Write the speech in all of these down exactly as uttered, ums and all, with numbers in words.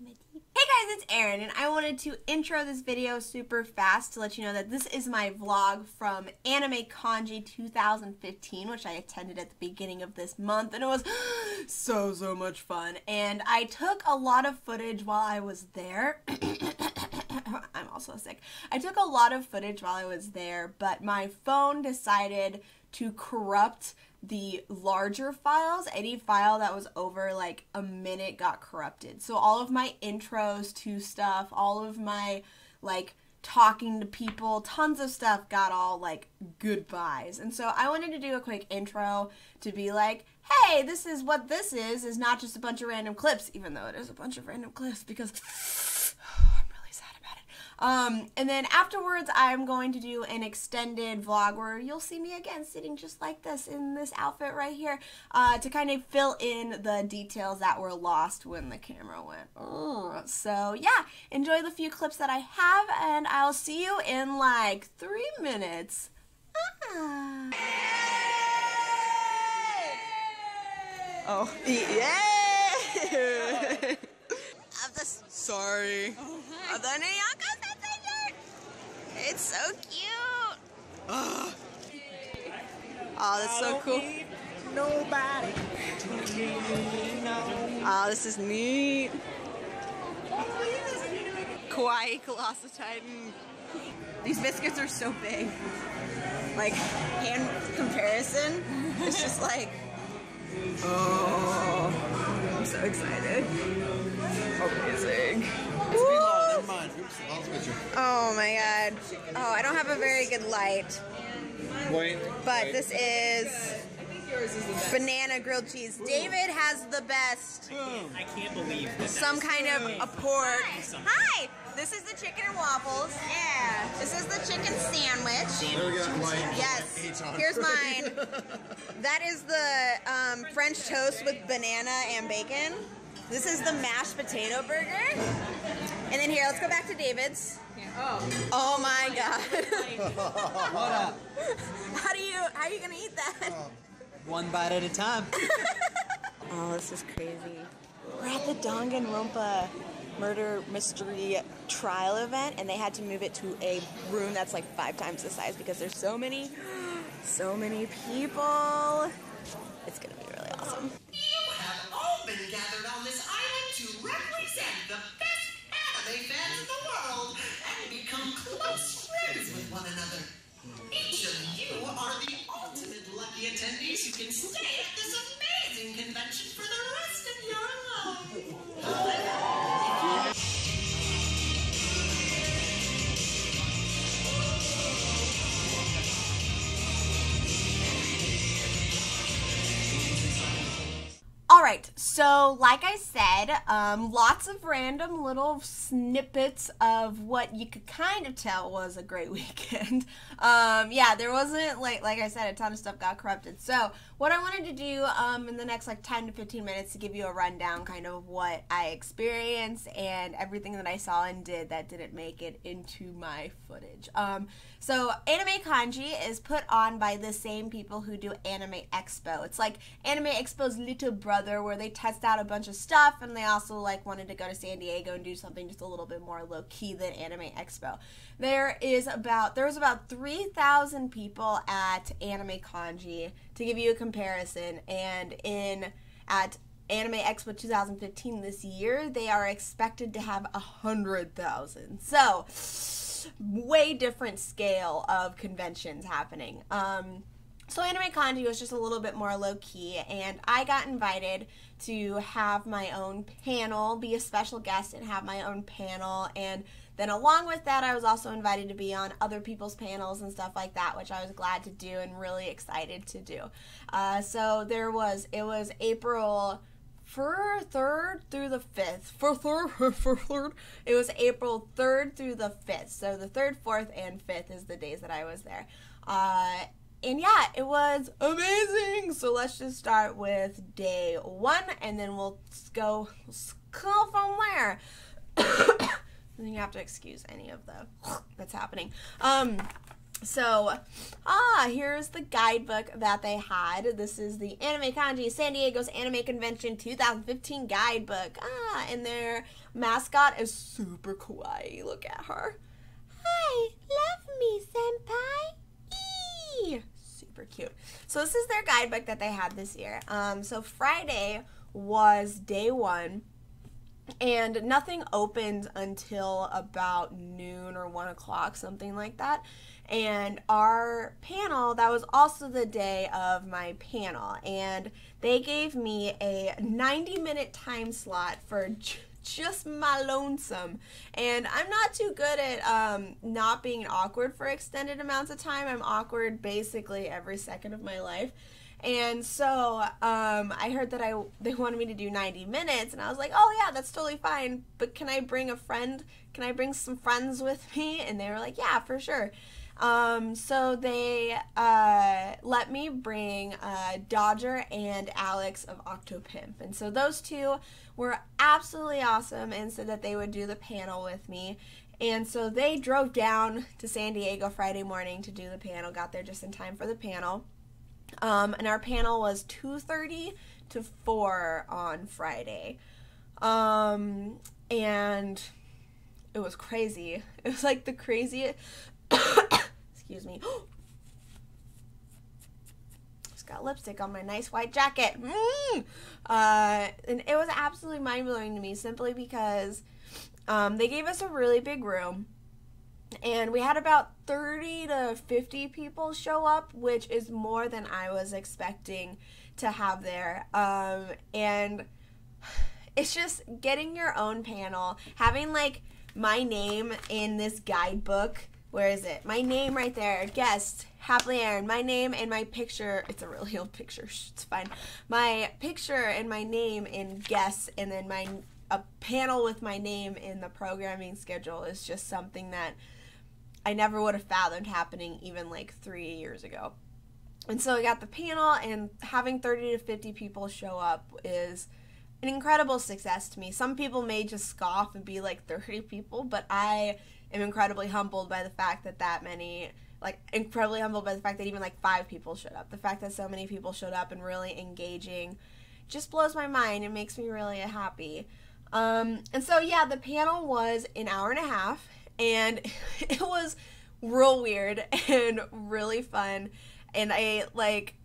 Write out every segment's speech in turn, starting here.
my teeth. Hey guys, it's Erin, and I wanted to intro this video super fast to let you know that this is my vlog from Anime Kanji two thousand fifteen, which I attended at the beginning of this month, and it was so, so much fun. And I took a lot of footage while I was there. I'm also sick. I took a lot of footage while I was there, but my phone decided to corrupt the larger files. Any file that was over like a minute got corrupted. So all of my intros to stuff, all of my like talking to people, tons of stuff got all like goodbyes. And so I wanted to do a quick intro to be like, hey, this is what this is, is not just a bunch of random clips, even though it is a bunch of random clips because Um, and then afterwards, I'm going to do an extended vlog where you'll see me again sitting just like this in this outfit right here uh, to kind of fill in the details that were lost when the camera went. Ugh. So yeah, enjoy the few clips that I have, and I'll see you in like three minutes. Ah. Oh, yeah! Of this. Sorry. Oh, hi. Of the Nayaka Sensei shirt. It's so cute. Oh, oh that's so cool. Nobody. Oh, this is neat. Kawaii Colossal Titan. These biscuits are so big. Like, hand comparison, it's just like, oh, I'm so excited. Amazing. Oh my god. Oh, I don't have a very good light. Wait. But wait. this is banana grilled cheese. David has the best. I can't believe this. Some kind of a pork. Hi! This is the chicken and waffles. Yeah. This is the chicken sandwich. Yes. Here's mine. That is the um, French toast with banana and bacon. This is the mashed potato burger. And then here, let's go back to David's. Oh. Oh my god. What up? How do you, how are you gonna eat that? One bite at a time. Oh, this is crazy. We're at the Danganronpa murder mystery trial event, and they had to move it to a room that's like five times the size because there's so many, so many people. It's gonna be really awesome. Been gathered on this island to represent the best anime fans in the world and become close friends with one another. Each of you are the ultimate lucky attendees who can stay at this amazing convention for the rest of your life. Alright, so like I said, um, lots of random little snippets of what you could kind of tell was a great weekend. Um, yeah, there wasn't, like like I said, a ton of stuff got corrupted. So what I wanted to do um, in the next like ten to fifteen minutes to give you a rundown kind of what I experienced and everything that I saw and did that didn't make it into my footage. Um, so Anime Kanji is put on by the same people who do Anime Expo. It's like Anime Expo's little brother, where they test out a bunch of stuff, and they also like wanted to go to San Diego and do something just a little bit more low-key than Anime Expo. There is about there was about three thousand people at Anime Kanji, to give you a comparison, and in at Anime Expo two thousand fifteen this year, they are expected to have one hundred thousand. So, way different scale of conventions happening. Um, so Anime Kanji was just a little bit more low-key, and I got invited to have my own panel, be a special guest and have my own panel, and then along with that, I was also invited to be on other people's panels and stuff like that, which I was glad to do and really excited to do. Uh, so there was, it was April for third through the fifth. For third, for third. It was April third through the fifth. So the third, fourth, and fifth is the days that I was there. Uh, and yeah, it was amazing. So let's just start with day one, and then we'll go, go from there. And then you have to excuse any of the that's happening. Um, So, ah, here's the guidebook that they had. This is the Anime Kanji San Diego's Anime Convention twenty fifteen guidebook. Ah, and their mascot is super kawaii. Look at her. Hi, love me, senpai. Eee. Super cute. So this is their guidebook that they had this year. Um, so Friday was day one. And nothing opened until about noon or one o'clock, something like that. And our panel, that was also the day of my panel. And they gave me a ninety minute time slot for j- just my lonesome. And I'm not too good at um, not being awkward for extended amounts of time. I'm awkward basically every second of my life. And so um, I heard that I they wanted me to do ninety minutes, and I was like, oh yeah, that's totally fine, but can I bring a friend? Can I bring some friends with me? And they were like, yeah, for sure. Um, so they uh, let me bring uh, Dodger and Alex of Octopimp. And so those two were absolutely awesome and said that they would do the panel with me. And so they drove down to San Diego Friday morning to do the panel, got there just in time for the panel. Um, and our panel was two thirty to four on Friday. Um, and it was crazy. It was like the craziest, excuse me, just got lipstick on my nice white jacket. Mm! Uh, and it was absolutely mind-blowing to me simply because um, they gave us a really big room. And we had about thirty to fifty people show up, which is more than I was expecting to have there. Um, and it's just getting your own panel, having like my name in this guidebook. Where is it? My name right there. Guest, Happily Aaron. My name and my picture. It's a really old picture. It's fine. My picture and my name in guests, and then my a panel with my name in the programming schedule is just something that I never would have fathomed happening even like three years ago. And so I got the panel, and having thirty to fifty people show up is an incredible success to me. Some people may just scoff and be like thirty people, but I am incredibly humbled by the fact that that many, like incredibly humbled by the fact that even like five people showed up. The fact that so many people showed up and really engaging just blows my mind. It makes me really happy. Um, and so yeah, the panel was an hour and a half. And it was real weird and really fun. And I, like,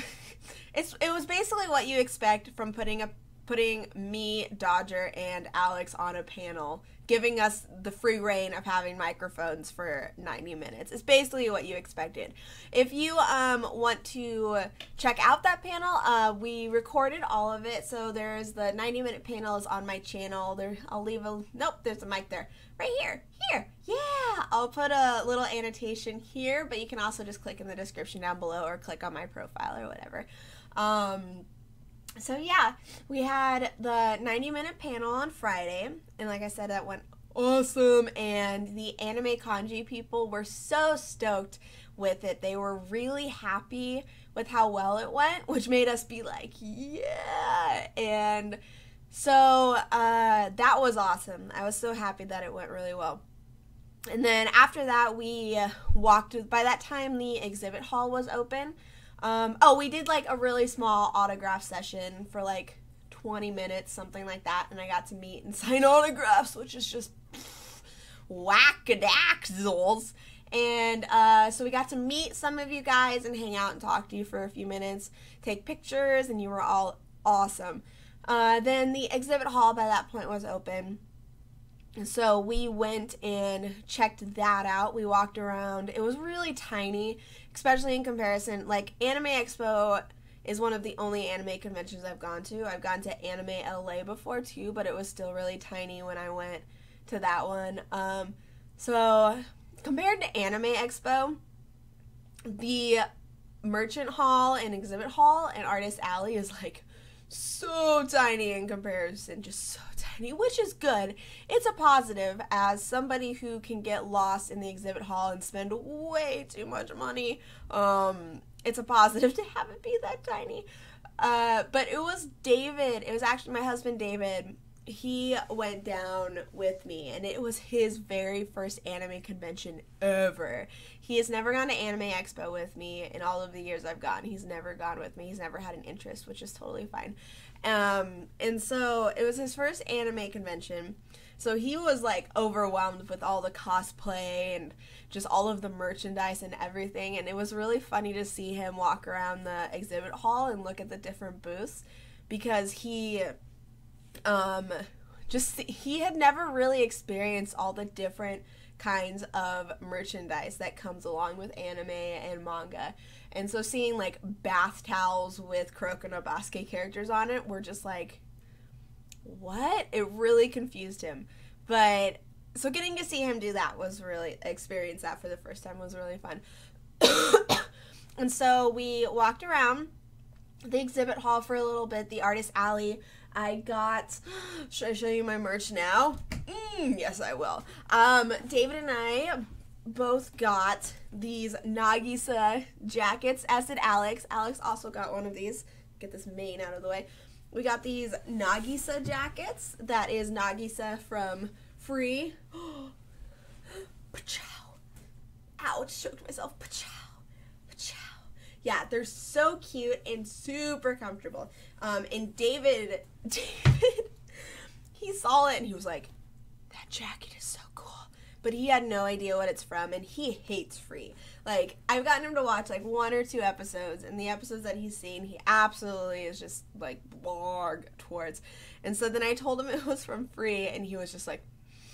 it's it was basically what you expect from putting a putting me, Dodger, and Alex on a panel, giving us the free reign of having microphones for ninety minutes. It's basically what you expected. If you um, want to check out that panel, uh, we recorded all of it. So there's the ninety minute panel is on my channel. There, I'll leave a, nope, there's a mic there. Right here, here, yeah. I'll put a little annotation here, but you can also just click in the description down below or click on my profile or whatever. Um, so yeah, we had the ninety minute panel on Friday, and like I said, that went awesome, and the Anime Kanji people were so stoked with it. They were really happy with how well it went, which made us be like, yeah, and so uh, that was awesome. I was so happy that it went really well. And then after that, we walked, by that time the exhibit hall was open. Um, oh, we did like a really small autograph session for like twenty minutes, something like that, and I got to meet and sign autographs, which is just whack-a-daxels. And uh, so we got to meet some of you guys and hang out and talk to you for a few minutes, take pictures, and you were all awesome. Uh, then the exhibit hall by that point was open. So we went and checked that out. We walked around. It was really tiny, especially in comparison. Like, Anime Expo is one of the only anime conventions I've gone to. I've gone to Anime L A before too, but it was still really tiny when I went to that one. Um, so compared to Anime Expo, the Merchant Hall and Exhibit Hall and Artist Alley is like so tiny in comparison, just so tiny, which is good. It's a positive as somebody who can get lost in the exhibit hall and spend way too much money. Um, it's a positive to have it be that tiny. Uh, but it was David, it was actually my husband David, he went down with me, and it was his very first anime convention ever. He has never gone to Anime Expo with me in all of the years I've gone. He's never gone with me. He's never had an interest, which is totally fine. Um, and so it was his first anime convention. So he was like overwhelmed with all the cosplay and just all of the merchandise and everything. And it was really funny to see him walk around the exhibit hall and look at the different booths, because he um just he had never really experienced all the different kinds of merchandise that comes along with anime and manga. And so seeing like bath towels with Kuroko no Basuke characters on it were just like, what? It really confused him. But so getting to see him do that was really, experience that for the first time was really fun. And so we walked around the exhibit hall for a little bit, the artist alley. I got, should I show you my merch now? Mm, yes, I will. Um, David and I both got these Nagisa jackets, as did Alex. Alex also got one of these. Get this mane out of the way. We got these Nagisa jackets. That is Nagisa from Free. Pachow. Ouch, choked myself. Pachow. Pachow. Yeah, they're so cute and super comfortable. Um, and David, David, he saw it and he was like, that jacket is so cool. But he had no idea what it's from, and he hates Free. Like, I've gotten him to watch like one or two episodes, and the episodes that he's seen, he absolutely is just like blog towards. And so then I told him it was from Free, and he was just like,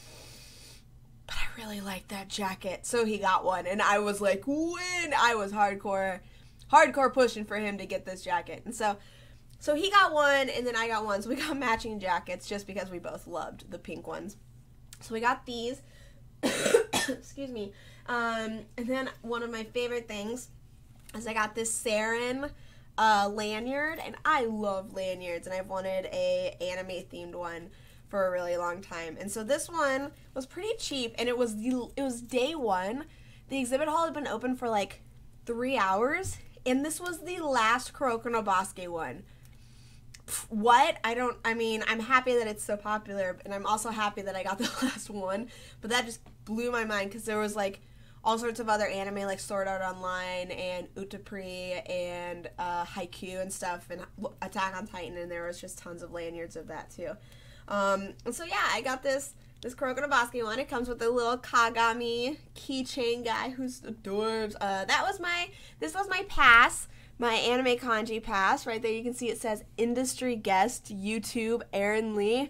but I really like that jacket. So he got one, and I was like, win! I was hardcore, hardcore pushing for him to get this jacket. And so, so he got one, and then I got one. So we got matching jackets just because we both loved the pink ones. So we got these. Excuse me. Um, and then one of my favorite things is I got this Saren uh, lanyard, and I love lanyards, and I've wanted a anime themed one for a really long time. And so this one was pretty cheap, and it was the, it was day one. The exhibit hall had been open for like three hours, and this was the last Kuroko no Basuke one. What? I don't, I mean, I'm happy that it's so popular, and I'm also happy that I got the last one, but that just blew my mind, because there was like all sorts of other anime like Sword Art Online and Utapri and uh, Haikyuu and stuff, and Attack on Titan, and there was just tons of lanyards of that too. Um, and so yeah, I got this this Kuroko no Basuke one. It comes with a little Kagami keychain guy who's adorbs. Uh, that was my, this was my pass. My anime kanji pass. Right there you can see it says industry guest YouTube Aaron Lee.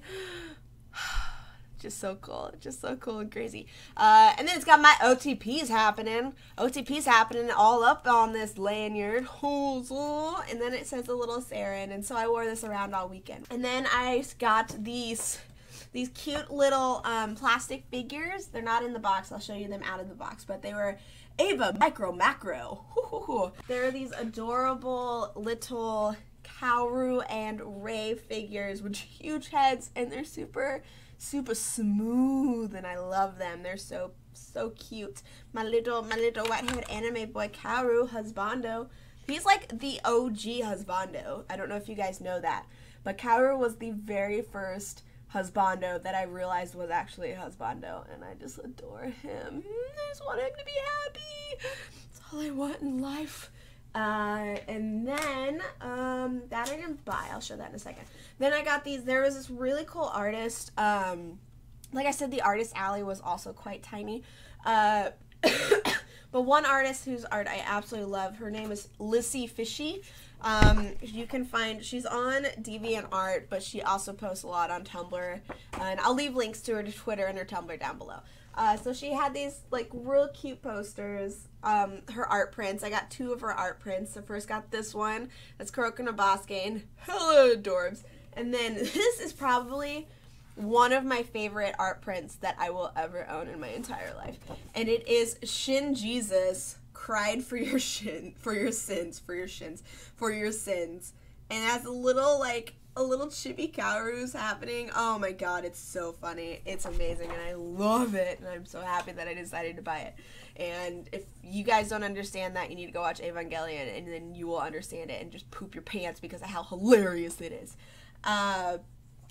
Just so cool. Just so cool and crazy. Uh, and then it's got my O T Ps happening. O T Ps happening all up on this lanyard. And then it says a little Saren. And so I wore this around all weekend. And then I got these these cute little um, plastic figures. They're not in the box. I'll show you them out of the box. But they were Ava Micro Macro. There are these adorable little Kaoru and Rei figures with huge heads, and they're super, super smooth, and I love them. They're so, so cute. My little, my little white-haired anime boy Kaoru Husbando. He's like the O G Husbando. I don't know if you guys know that, but Kaoru was the very first husbando that I realized was actually a husbando, and I just adore him. I just want him to be happy. That's all I want in life. Uh, and then, um, that I didn't buy. I'll show that in a second. Then I got these. There was this really cool artist. Um, like I said, the artist alley was also quite tiny. Uh, but one artist whose art I absolutely love, her name is Lissy Fishy. Um, you can find, she's on DeviantArt, but she also posts a lot on Tumblr, and I'll leave links to her to Twitter and her Tumblr down below. Uh, so she had these, like, real cute posters, um, her art prints. I got two of her art prints. So first got this one, that's Kuroko no Basuke, and hello, adorbs. And then this is probably one of my favorite art prints that I will ever own in my entire life. And it is Shin Jesus cried for your shin, for your sins, for your shins, for your sins. And it has a little, like, a little chibi Kaoru's happening. Oh my god, it's so funny. It's amazing, and I love it, and I'm so happy that I decided to buy it. And if you guys don't understand that, you need to go watch Evangelion, and then you will understand it and just poop your pants because of how hilarious it is. Uh,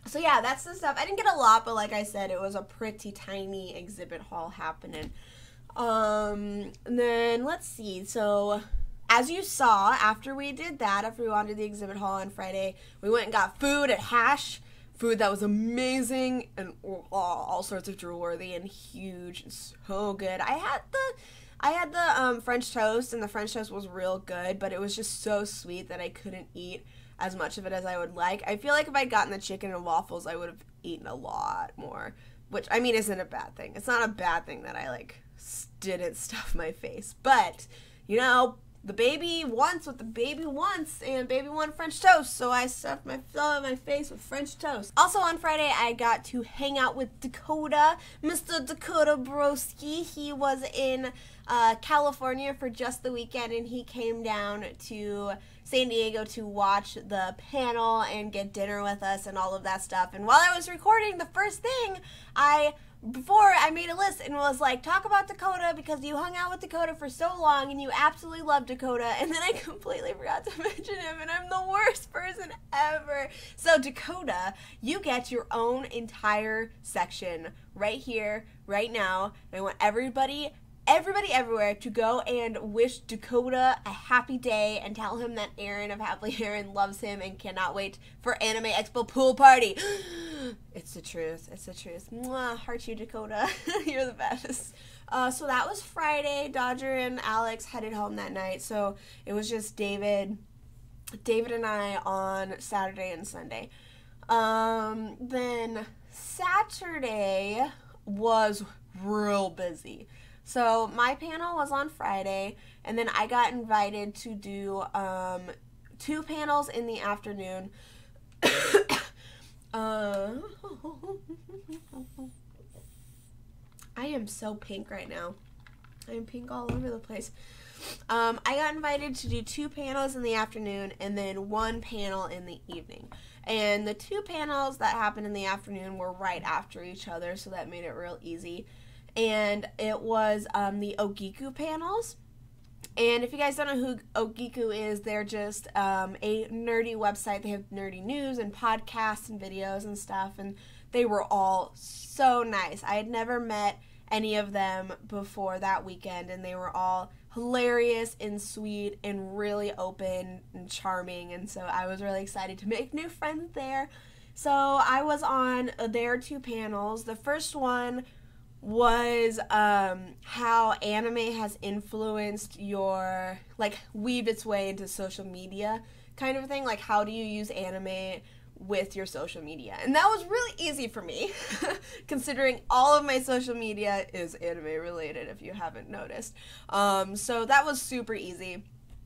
So yeah, that's the stuff. I didn't get a lot, but like I said, it was a pretty tiny exhibit hall happening. Um, and then let's see. So as you saw, after we did that, after we wandered the exhibit hall on Friday, we went and got food at Hash. Food that was amazing and oh, all sorts of drool-worthy and huge and so good. I had the I had the um, French toast, and the French toast was real good, but it was just so sweet that I couldn't eat as much of it as I would like. I feel like if I'd gotten the chicken and waffles, I would have eaten a lot more, which, I mean, isn't a bad thing. It's not a bad thing that I, like, didn't stuff my face, but, you know, the baby wants what the baby wants, and baby wanted French toast, so I stuffed my, filled my face with French toast. Also on Friday, I got to hang out with Dakota, Mister Dakota Broski. He was in uh, California for just the weekend, and he came down to San Diego to watch the panel and get dinner with us and all of that stuff. And while I was recording, the first thing I Before I made a list and was like, talk about Dakota because you hung out with Dakota for so long and you absolutely love Dakota, and then I completely forgot to mention him, and I'm the worst person ever. So Dakota, you get your own entire section right here, right now. And I want everybody Everybody everywhere to go and wish Dakota a happy day and tell him that Aaron of Happily Aaron loves him and cannot wait for Anime Expo pool party. It's the truth. It's the truth. Mwah, heart you, Dakota. You're the best. Uh, so that was Friday. Dodger and Alex headed home that night. So it was just David, David and I on Saturday and Sunday. Um, then Saturday was real busy. So my panel was on Friday, and then I got invited to do um, two panels in the afternoon. uh, I am so pink right now. I am pink all over the place. Um, I got invited to do two panels in the afternoon and then one panel in the evening. And the two panels that happened in the afternoon were right after each other, so that made it real easy. And it was um, the Ogiku panels. And if you guys don't know who Ogiku is, they're just um, a nerdy website. They have nerdy news and podcasts and videos and stuff, and they were all so nice. I had never met any of them before that weekend, and they were all hilarious and sweet and really open and charming, and so I was really excited to make new friends there. So I was on their two panels. The first one was um, how anime has influenced your, like, weaved its way into social media kind of thing. Like, how do you use anime with your social media? And that was really easy for me, considering all of my social media is anime related, if you haven't noticed. Um, so that was super easy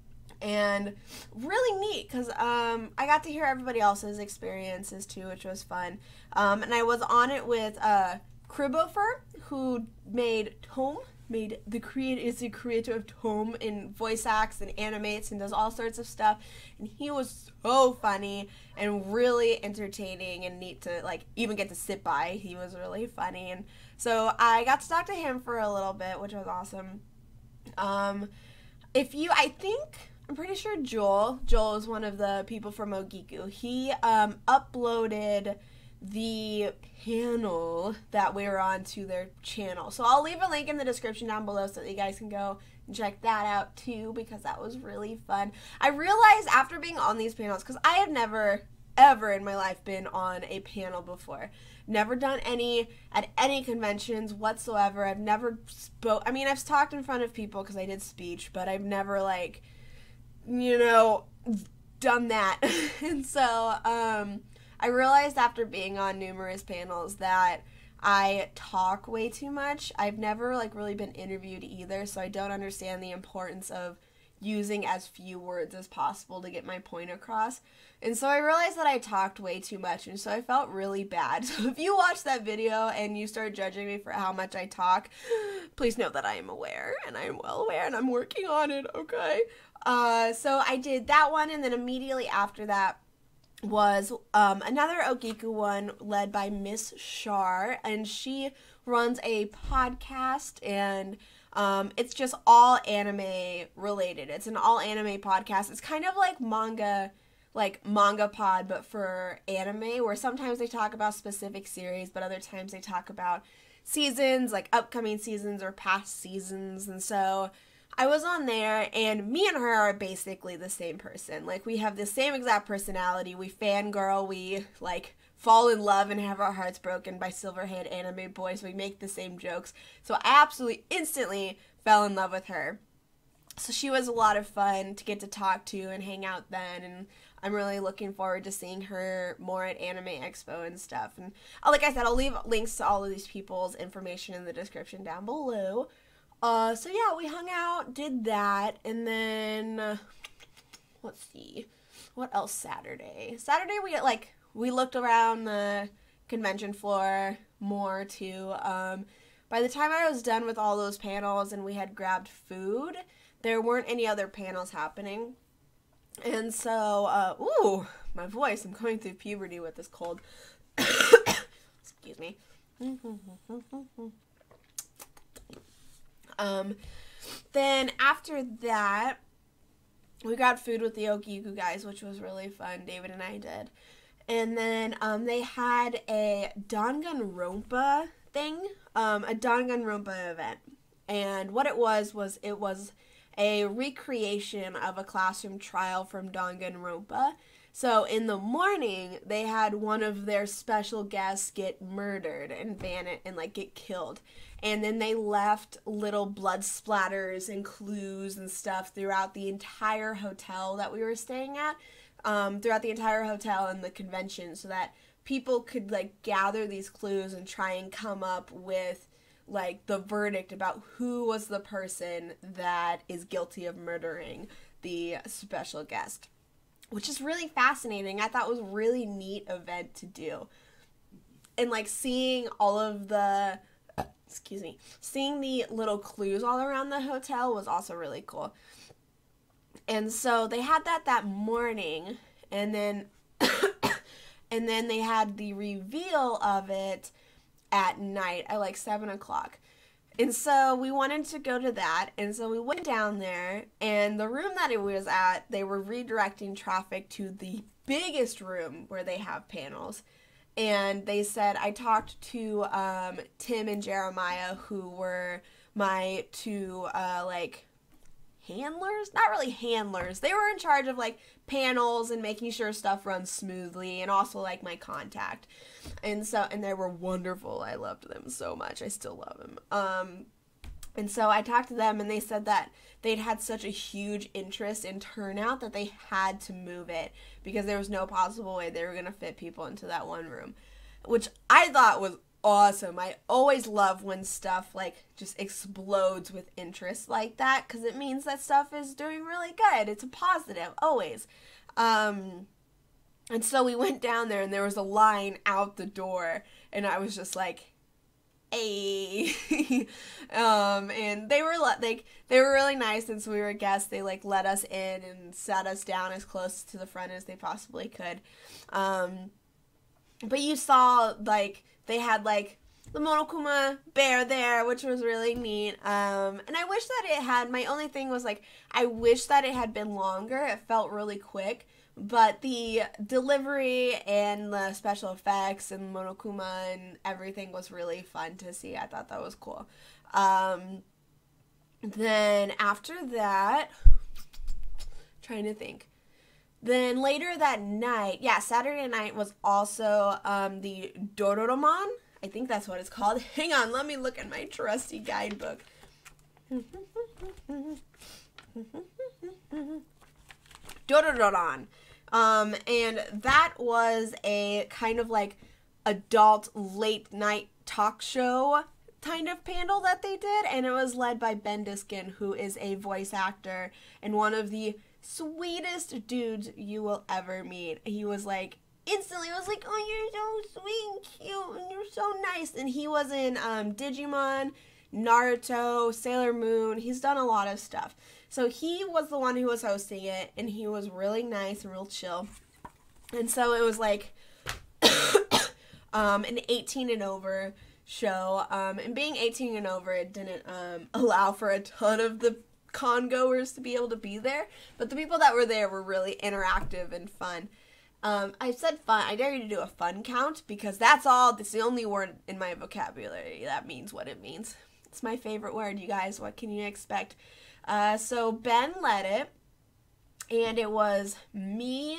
and really neat because um, I got to hear everybody else's experiences too, which was fun. Um, and I was on it with uh, Cribofer, who made Tome, made the creator is the creator of Tome and voice acts and animates and does all sorts of stuff. And he was so funny and really entertaining and neat to like even get to sit by. He was really funny, and so I got to talk to him for a little bit, which was awesome. Um, if you, I think. I'm pretty sure Joel, Joel is one of the people from Ogiku. He um, uploaded the panel that we were on to their channel. So I'll leave a link in the description down below so that you guys can go and check that out too, because that was really fun. I realized after being on these panels, because I have never, ever in my life been on a panel before. Never done any at any conventions whatsoever. I've never spoke. I mean, I've talked in front of people because I did speech, but I've never like, you know, done that. And so, um, I realized after being on numerous panels that I talk way too much. I've never, like, really been interviewed either, so I don't understand the importance of using as few words as possible to get my point across. And so I realized that I talked way too much, and so I felt really bad. So if you watch that video and you start judging me for how much I talk, please know that I am aware, and I am well aware, and I'm working on it, okay? Uh, so I did that one, and then immediately after that was um, another Ogiku one led by Miss Shar, and she runs a podcast, and um, it's just all anime related. It's an all anime podcast. It's kind of like manga, like Manga Pod, but for anime, where sometimes they talk about specific series, but other times they talk about seasons, like upcoming seasons or past seasons. And so I was on there, and me and her are basically the same person. Like, we have the same exact personality. We fangirl, we, like, fall in love and have our hearts broken by silver-haired anime boys. We make the same jokes. So I absolutely instantly fell in love with her. So she was a lot of fun to get to talk to and hang out then, and I'm really looking forward to seeing her more at Anime Expo and stuff. And like I said, I'll leave links to all of these people's information in the description down below. Uh, so yeah, we hung out, did that, and then, uh, let's see, what else Saturday? Saturday we, like, we looked around the convention floor more, too. Um, by the time I was done with all those panels and we had grabbed food, there weren't any other panels happening. And so, uh, ooh, my voice, I'm going through puberty with this cold. Excuse me. um, then after that, we grabbed food with the Okiuku guys, which was really fun. David and I did. And then, um, they had a Danganronpa thing, um, a Danganronpa event. And what it was, was it was a recreation of a classroom trial from Danganronpa. So in the morning, they had one of their special guests get murdered and ban it and like get killed. And then they left little blood splatters and clues and stuff throughout the entire hotel that we were staying at, um, throughout the entire hotel and the convention, so that people could like gather these clues and try and come up with like the verdict about who was the person that is guilty of murdering the special guest, which is really fascinating. I thought it was a really neat event to do. And like seeing all of the, excuse me, seeing the little clues all around the hotel was also really cool. And so they had that that morning, and then, and then they had the reveal of it at night at like seven o'clock. And so we wanted to go to that, and so we went down there, and the room that it was at, they were redirecting traffic to the biggest room where they have panels. And they said, I talked to um, Tim and Jeremiah, who were my two uh, like handlers, not really handlers, they were in charge of like panels and making sure stuff runs smoothly, and also like my contact. And so, and they were wonderful. I loved them so much. I still love them. Um, and so I talked to them, and they said that they'd had such a huge interest in turnout that they had to move it because there was no possible way they were going to fit people into that one room, which I thought was awesome. I always love when stuff like just explodes with interest like that, because it means that stuff is doing really good. It's a positive, always. Um, and so we went down there, and there was a line out the door, and I was just like, hey. um, and they were like, they were really nice, since we were guests. They like let us in and sat us down as close to the front as they possibly could. Um, but you saw like they had like the Monokuma bear there, which was really neat. Um, and I wish that it had, my only thing was like, I wish that it had been longer. It felt really quick. But the delivery and the special effects and Monokuma and everything was really fun to see. I thought that was cool. Um, then after that, trying to think. Then later that night, yeah, Saturday night was also um, the Dororoman. I think that's what it's called. Hang on, let me look at my trusty guidebook. Dororoman. Um, and that was a kind of like adult late night talk show kind of panel that they did, and it was led by Ben Diskin, who is a voice actor and one of the sweetest dudes you will ever meet. He was like, instantly I was like, oh, you're so sweet and cute, and you're so nice. And he was in um, Digimon, Naruto, Sailor Moon. He's done a lot of stuff. So he was the one who was hosting it, and he was really nice and real chill. And so it was like um, an eighteen and over show. Um, and being eighteen and over, it didn't um, allow for a ton of the con-goers to be able to be there. But the people that were there were really interactive and fun. Um, I said fun. I dare you to do a fun count because that's all. That's the only word in my vocabulary that means what it means. It's my favorite word, you guys. What can you expect? Uh, so Ben led it, and it was me,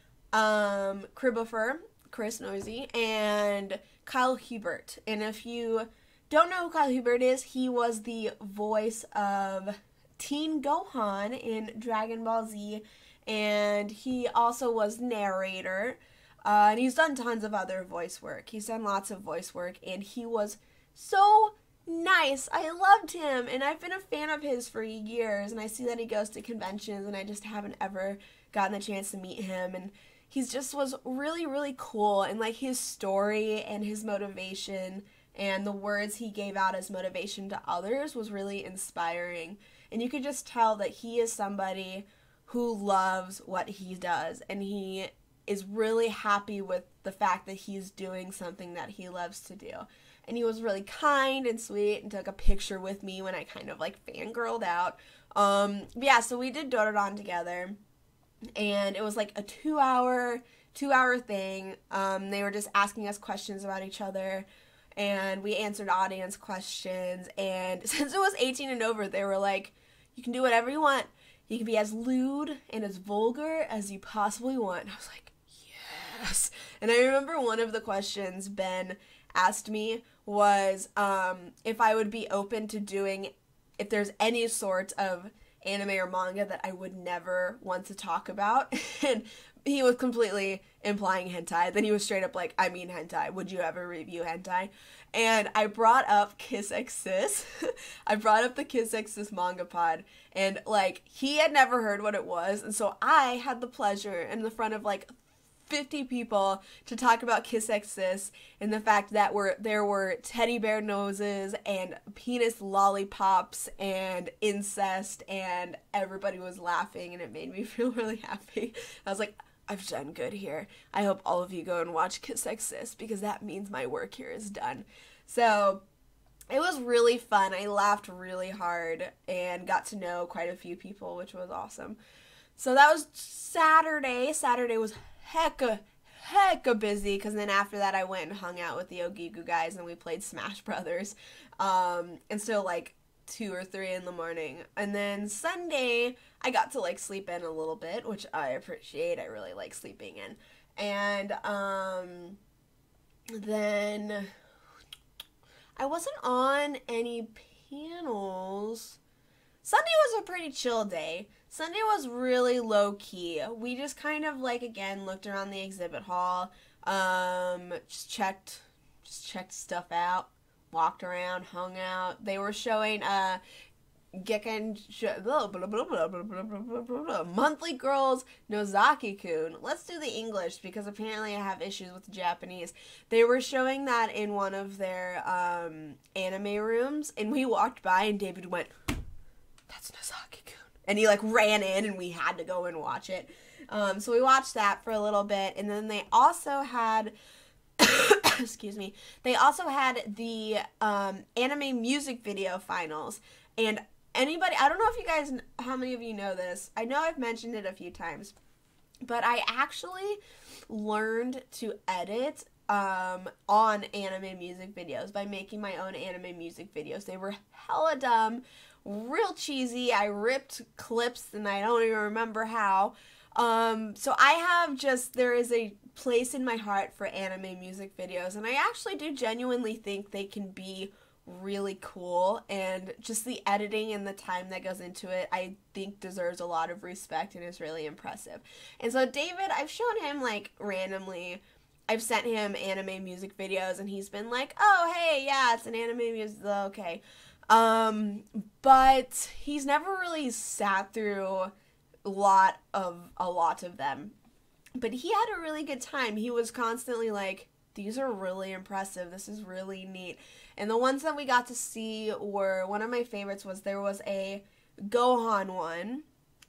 um, Cribifer, Chris Noisy, and Kyle Hubert. And if you don't know who Kyle Hubert is, he was the voice of Teen Gohan in Dragon Ball Z, and he also was narrator, uh, and he's done tons of other voice work. He's done lots of voice work, and he was so nice. I loved him, and I've been a fan of his for years, and I see that he goes to conventions, and I just haven't ever gotten a chance to meet him, and he's just was really, really cool, and like his story and his motivation and the words he gave out as motivation to others was really inspiring, and you could just tell that he is somebody who loves what he does, and he is really happy with the fact that he's doing something that he loves to do. And he was really kind and sweet and took a picture with me when I kind of like fangirled out. Um, yeah, so we did Dorodon together, and it was like a two hour, two hour thing. Um, they were just asking us questions about each other, and we answered audience questions, and since it was eighteen and over, they were like, you can do whatever you want. You can be as lewd and as vulgar as you possibly want. And I was like, yes. And I remember one of the questions Ben asked me was um, if I would be open to doing, if there's any sort of anime or manga that I would never want to talk about. And he was completely implying hentai. Then he was straight up like, I mean hentai. Would you ever review hentai? And I brought up Kiss X Sis. I brought up the Kiss X Sis manga pod. And, like, he had never heard what it was. And so I had the pleasure in the front of, like, fifty people to talk about Kiss X Sis and the fact that were there were teddy bear noses and penis lollipops and incest, and everybody was laughing, and it made me feel really happy. I was like, I've done good here. I hope all of you go and watch Kiss X Sis because that means my work here is done. So it was really fun. I laughed really hard and got to know quite a few people, which was awesome. So that was Saturday. Saturday was hecka, hecka busy, because then after that I went and hung out with the Ogigu guys and we played Smash Brothers um, until like two or three in the morning. And then Sunday I got to like sleep in a little bit, which I appreciate. I really like sleeping in. And um, then I wasn't on any panels. Sunday was a pretty chill day. Sunday was really low-key. We just kind of, like, again, looked around the exhibit hall, um, just checked, just checked stuff out, walked around, hung out. They were showing, uh, Gekken, blah, blah, blah, blah, blah, blah, blah, blah, blah, Monthly Girls Nozaki-kun. Let's do the English, because apparently I have issues with the Japanese. They were showing that in one of their, um, anime rooms, and we walked by, and David went, that's Nozaki-kun. And he, like, ran in, and we had to go and watch it. Um, so we watched that for a little bit. And then they also had, excuse me, they also had the um, anime music video finals. And anybody, I don't know if you guys, how many of you know this. I know I've mentioned it a few times. But I actually learned to edit um, on anime music videos by making my own anime music videos. They were hella dumb. Real cheesy. I ripped clips and I don't even remember how. Um, so I have just, there is a place in my heart for anime music videos, and I actually do genuinely think they can be really cool, and just the editing and the time that goes into it, I think deserves a lot of respect and is really impressive. And so David, I've shown him like randomly, I've sent him anime music videos, and he's been like, oh, hey, yeah, it's an anime music, okay. Um, but he's never really sat through a lot of, a lot of them, but he had a really good time. He was constantly like, these are really impressive. This is really neat. And the ones that we got to see were, one of my favorites was, there was a Gohan one.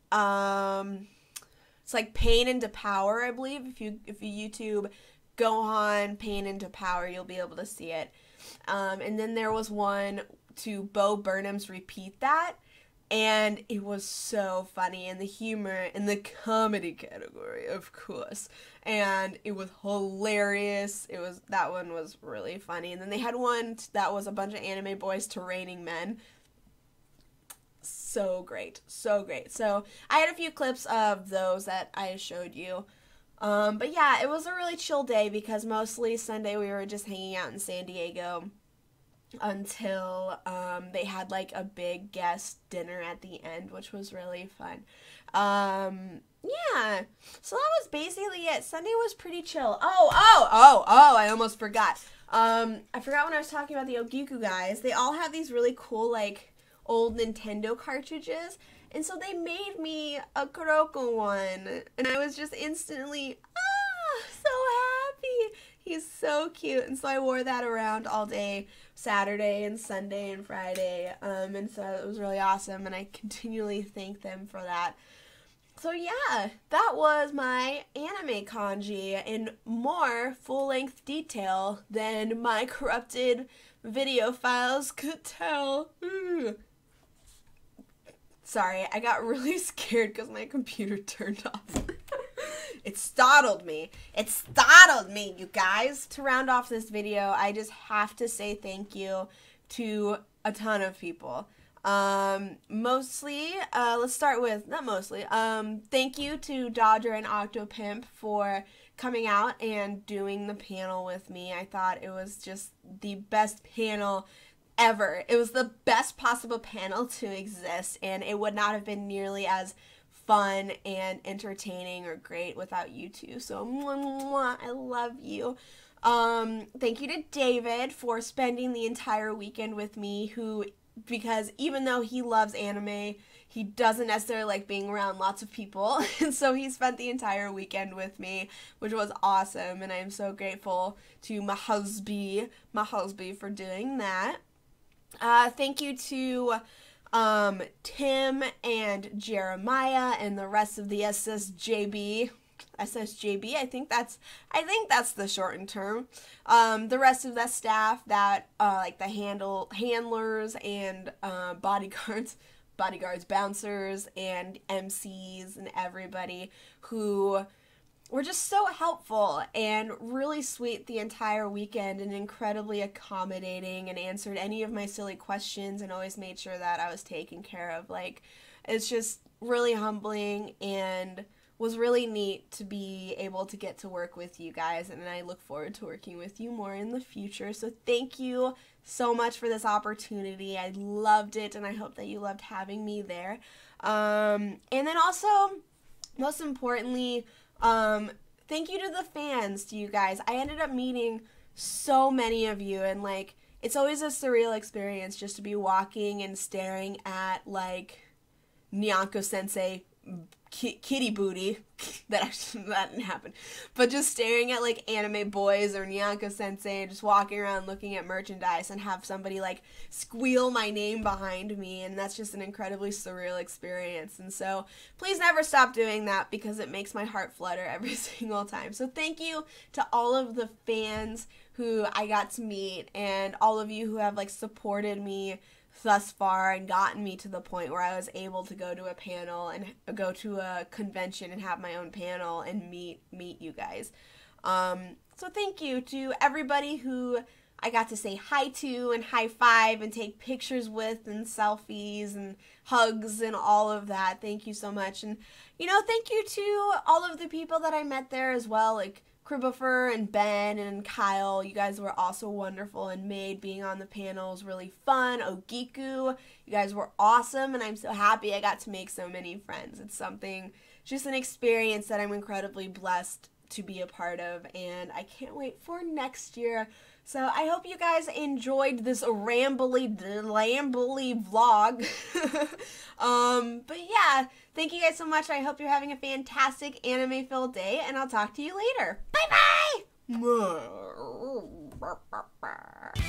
Um, it's like Pain into Power, I believe. If you, if you YouTube Gohan Pain into Power, you'll be able to see it. Um, and then there was one to Bo Burnham's Repeat That. And it was so funny, and the humor in the comedy category, of course. And it was hilarious. It was that one was really funny. And then they had one that was a bunch of anime boys to Raining Men. So great, so great. So I had a few clips of those that I showed you. Um, but yeah, it was a really chill day because mostly Sunday we were just hanging out in San Diego until um, they had like a big guest dinner at the end, which was really fun. Um, yeah, so that was basically it. Sunday was pretty chill. Oh, oh, oh, oh, I almost forgot. Um, I forgot when I was talking about the Ogiku guys. They all have these really cool, like, old Nintendo cartridges, and so they made me a Kuroko one, and I was just instantly, ah, so happy. He's so cute, and so I wore that around all day, Saturday and Sunday and Friday, um, and so it was really awesome, and I continually thank them for that. So yeah, that was my anime kanji in more full-length detail than my corrupted video files could tell. Ooh. Sorry, I got really scared because my computer turned off. It startled me. It startled me, you guys. To round off this video, I just have to say thank you to a ton of people. Um, mostly, uh, let's start with, not mostly, um, thank you to Dodger and Octopimp for coming out and doing the panel with me. I thought it was just the best panel ever. It was the best possible panel to exist, and it would not have been nearly as fun and entertaining or great without you two. So, mwah, mwah, I love you. Um, thank you to David for spending the entire weekend with me, who, because even though he loves anime, he doesn't necessarily like being around lots of people, and so he spent the entire weekend with me, which was awesome, and I am so grateful to my husband, my husband for doing that. Uh, thank you to um, Tim and Jeremiah and the rest of the S S J B. S S J B, I think that's, I think that's the shortened term. Um, the rest of the staff that, uh, like the handle, handlers and, uh, bodyguards, bodyguards, bouncers, and M Cs, and everybody who were just so helpful and really sweet the entire weekend and incredibly accommodating and answered any of my silly questions and always made sure that I was taken care of. Like, it's just really humbling and was really neat to be able to get to work with you guys, and I look forward to working with you more in the future. So thank you so much for this opportunity. I loved it, and I hope that you loved having me there. Um, and then also, most importantly, um, thank you to the fans, to you guys. I ended up meeting so many of you, and like, it's always a surreal experience just to be walking and staring at like Nyanko Sensei Ki- kitty booty. that actually that didn't happen, but just staring at like anime boys or Nyanko Sensei and just walking around looking at merchandise and have somebody like squeal my name behind me, and that's just an incredibly surreal experience. And so please never stop doing that because it makes my heart flutter every single time. So thank you to all of the fans who I got to meet and all of you who have like supported me thus far and gotten me to the point where I was able to go to a panel and go to a convention and have my own panel and meet meet you guys. Um, so thank you to everybody who I got to say hi to and high five and take pictures with and selfies and hugs and all of that. Thank you so much. And, you know, thank you to all of the people that I met there as well, like Kribofer and Ben and Kyle. You guys were also wonderful and made being on the panels really fun. Ogiku, you guys were awesome, and I'm so happy I got to make so many friends. It's something, just an experience that I'm incredibly blessed to be a part of, and I can't wait for next year. So I hope you guys enjoyed this rambly, lambly vlog. um, but yeah, thank you guys so much. I hope you're having a fantastic anime-filled day, and I'll talk to you later. Bye-bye!